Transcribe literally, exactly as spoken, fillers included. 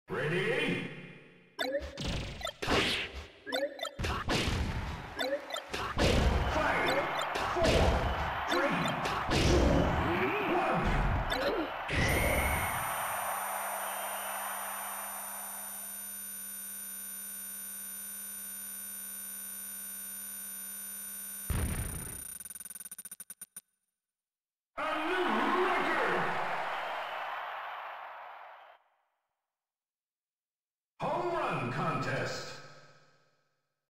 Ready? Fight! Four, three, two, one. A new record!